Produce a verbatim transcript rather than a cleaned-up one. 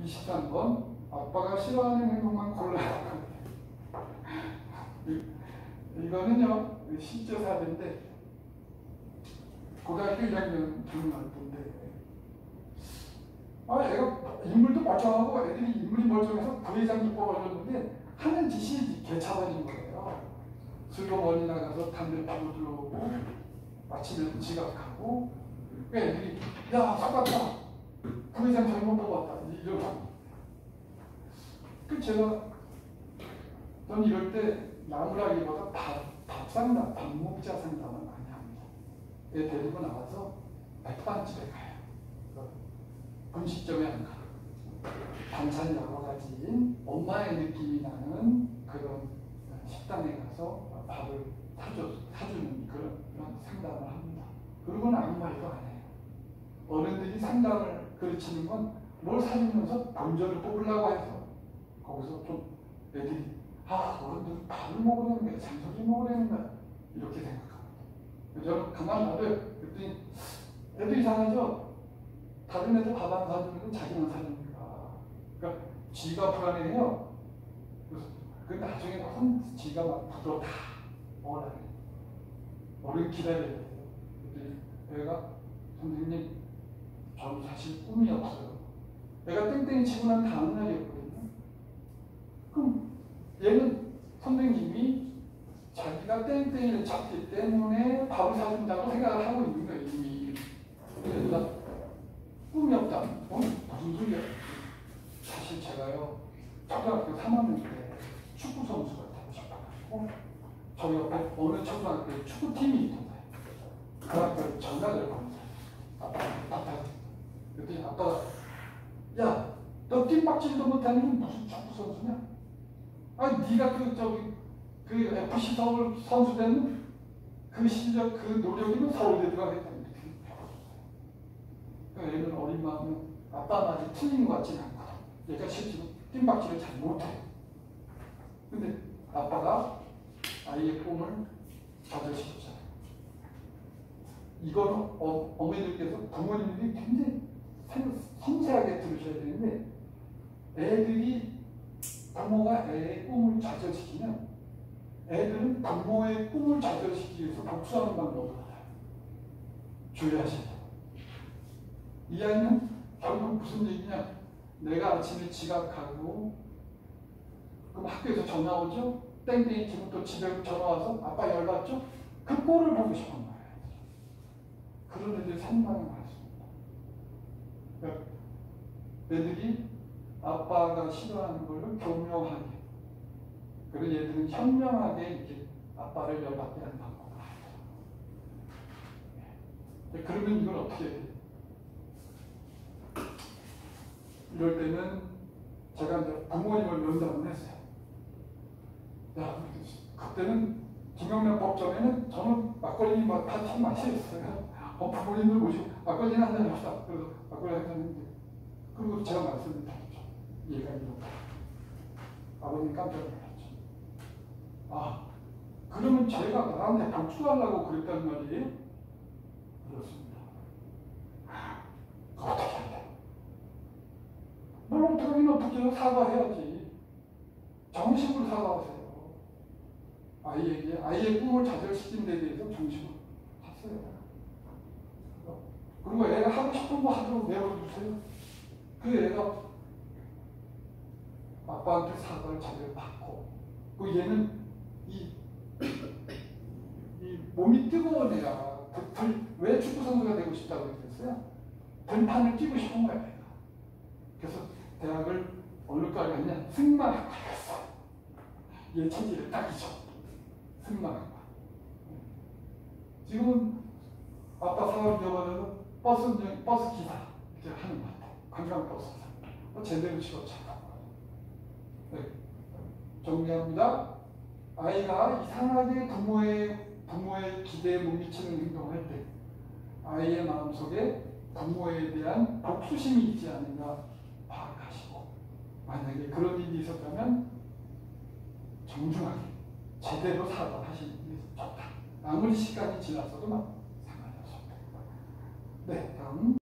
이십삼 번 아빠가 싫어하는 행동만 골라요. 이거는요 실제 사례인데 고등학교 일 학년 중학교 때인데 아 애가 인물도 멀쩡하고 애들이 인물이 멀쩡해서 부회장도 뽑아줬는데 하는 짓이 개차반인 거예요. 슬로머니 나가서 담배 피고 들어오고 아침에 지각하고 애들이 야 쏟았다 부회장 잘못 뽑았다 이러고 그 제가 전 이럴 때 나무라기보다 밥, 밥상담, 밥 먹자 상담을 많이 합니다. 애 데리고 나와서 백반집에 가요. 분식점에 안 가요. 반찬 여러 가지인 엄마의 느낌이 나는 그런 식당에 가서 밥을 사줘, 사주는 그런, 그런 상담을 합니다. 그러고는 아무 말도 안 해요. 어른들이 상담을 가르치는 건 뭘 사주면서 본전을 뽑으려고 해서 거기서 좀 애들이 아 어른들은 밥을 먹으려는 거야 잔소리 먹으려는 거야 이렇게 생각합니다. 저는 가만 놔둬요. 그랬더니 애들 이상하죠? 다른 애들 밥 안 사주면 자기만 사주니까 그러니까 지가 불안해요. 그 나중에 혼 지가 막 부드러 다 먹으라 그래. 어른 기다려야 돼요. 그랬더니 애가 선생님 저는 사실 꿈이 없어요. 내가 땡땡이 치고 난 다음 날이었거든요. 그럼 얘는 선생님이 자기가 땡땡이를 쳤기 때문에 밥을 사준다고 생각을 하고 있는 거예요. 이미. 그래서 꿈이 없다. 어? 무슨 소리야? 사실 제가요 초등학교 삼 학년 때 축구 선수가 되고 싶어가지고 저희 옆에 어느 초등학교에 축구팀이 있던데 그 학교에 전화를 거는 아빠, 아빠. 그랬더니 아빠가 야, 너 뜀박질도 못하는 게 무슨 축구 선수냐? 아니, 네가 그 저기 그 에프씨 서울 선수 되는 그 실력, 그 노력이면 서울대 들어가겠다. 그러니까 얘는 어린 마음에 아빠 말이 틀린 것 같지는 않고 얘가 실제로 뜀박질을 잘 못해. 근데 아빠가 아이의 꿈을 좌절시켰잖아요. 이거는 어, 어머니들께서 부모님들이 굉장히 섬세하게 들으셔야 되는데 애들이 부모가 애의 꿈을 좌절시키면 애들은 부모의 꿈을 좌절시키기 위해서 복수하는 방법을 알아요. 주의하셔야 돼요. 이 아이는 결국 무슨 얘기냐? 내가 아침에 지각하고 그럼 학교에서 전화 오죠? 땡땡이 지금 또 집에 전화 와서 아빠 열받죠? 그 꼴을 보고 싶은 거예요. 그런 애들이 상당히 많습니다. 그러니까 애들이 아빠가 싫어하는 걸로 교묘하게 그리고 얘들은 현명하게 이렇게 아빠를 열받게 하는 방법을 알죠. 그러면 이걸 어떻게 해야 돼요? 이럴 때는 제가 이제 부모님을 면담을 했어요. 야, 그때는 김영란 법정에는 저는 막걸리 파티 마시겠어요. 어, 부모님들 모시고 막걸리 한잔 합시다. 그래서 막걸리 한잔 했는데 그리고 제가 말씀을 드렸죠. 얘가 이렇게. 아버님 깜짝 놀랐죠. 아, 그러면 제가 나한테 복수하려고 그랬단 말이에요? 그렇습니다. 어떻게 해야 돼요? 뭘 어떻게 하면 어떻게 해요? 사과해야지. 정식으로 사과하세요. 아이에게, 아이의 꿈을 좌절시킨 데 대해서 정식으로 하세요. 그리고 애가 하고 싶은 거 하도록 내버려두세요. 그 애가 아빠한테 사과를 제대로 받고, 그 얘는 이, 이 몸이 뜨거운 애야. 그 들, 왜 축구 선수가 되고 싶다고 그랬어요? 들판을 뛰고 싶은 거야, 애가. 그래서 대학을 어느 과에 갔냐? 승마학과에 갔어. 얘 체질에 딱이죠. 승마학과. 지금은 아빠 사업 여받아서 버스, 버스 기사 이렇게 하는 것 같아요. 관광버스사. 제대로 치웠잖아. 네. 정리합니다. 아이가 이상하게 부모의, 부모의 기대에 못 미치는 행동을 할 때 아이의 마음속에 부모에 대한 복수심이 있지 않는가 파악하시고 만약에 그런 일이 있었다면 정중하게 제대로 사과하시는 게 좋다. 아무리 시간이 지났어도 막 상관이 없습니다. 네, 다음.